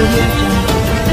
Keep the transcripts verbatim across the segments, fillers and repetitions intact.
audio jungle.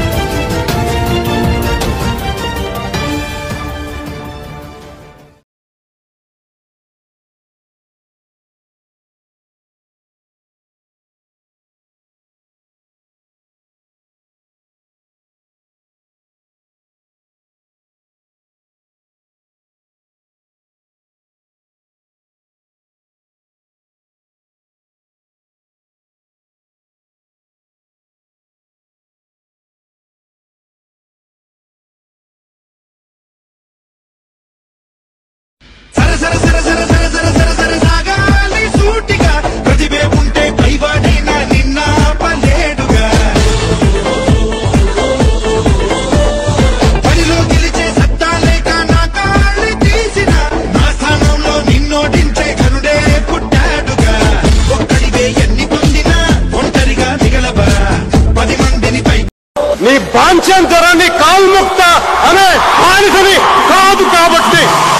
నీ బాంఛంతరాన్ని కాల్ముక్త అనే బానిసని కాదు కాబట్టి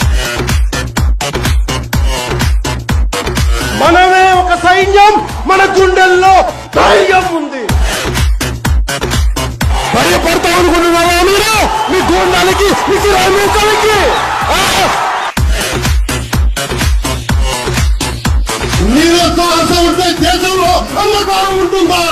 మనమే ఒక సైన్యం, మన గుండెల్లో ధైర్యం ఉంది. భయపడతాం అనుకుంటున్నావా మీరు? మీ గుండెలకి కలిగి మీరు సాహసం ఉంటే దేశంలో అంధకారం ఉంటుందా?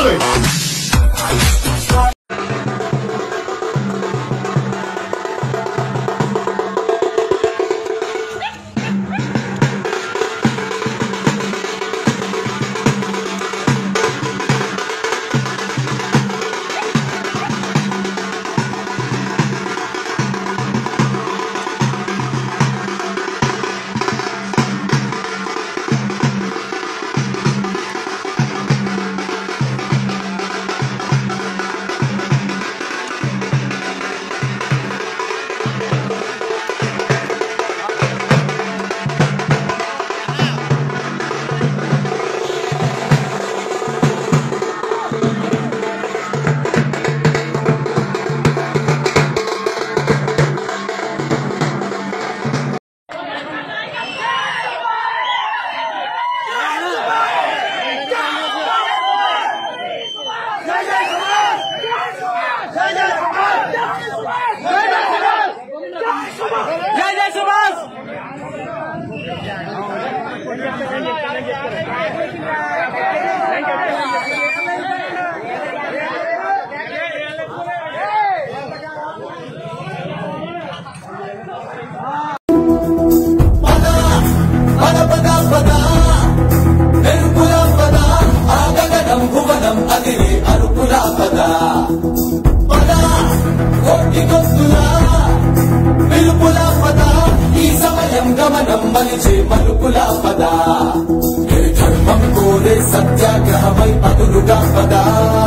సత్యాగ్రహమై పదులుగా పదా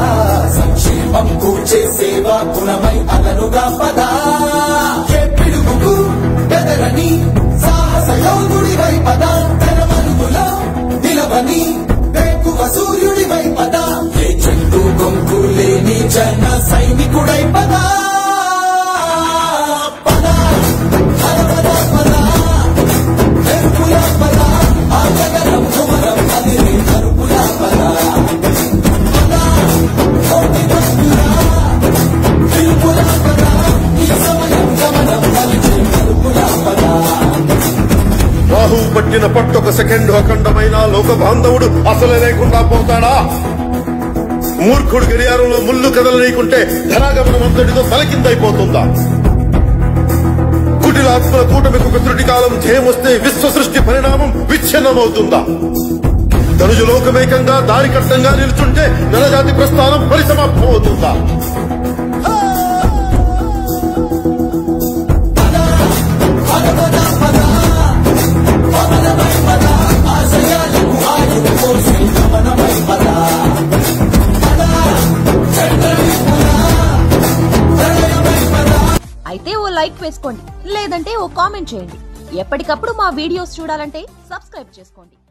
సంక్షేమం కూర్చే సేవా గుణమై అలనుగా పదా పిడుగుకు బెదరని సాహస యోధుడివై పదా తన మనుగులో నిలవని వేకువ సూర్యుడివై పదా ఏ చెట్టు గొంకు లేని జన సైనికుడై పదా రాహువు పట్టిన పట్టొక సెకండ్ అఖండమైన లోక బాంధవుడు అసలే లేకుండా పోతాడా? మూర్ఖుడు గడియారంలో ముళ్ళు కదలనీకుంటే ధనాగమనం అంతటితో తలకిందైపోతుందా? కుటిలాత్మల కూటమికి ఒక త్రుటి కాలం ధ్యేయమొస్తే విశ్వ సృష్టి పరిణామం విచ్ఛిన్నమవుతుందా? ధనుజు లోకమేకంగా దారికట్టంగా నిలుచుంటే నరజాతి ప్రస్థానం పరిసమాప్తమవుతుందా? అయితే ఓ లైక్ వేసుకోండి, లేదంటే ఓ కామెంట్ చేయండి. ఎప్పటికప్పుడు మా వీడియోస్ చూడాలంటే సబ్స్క్రైబ్ చేసుకోండి.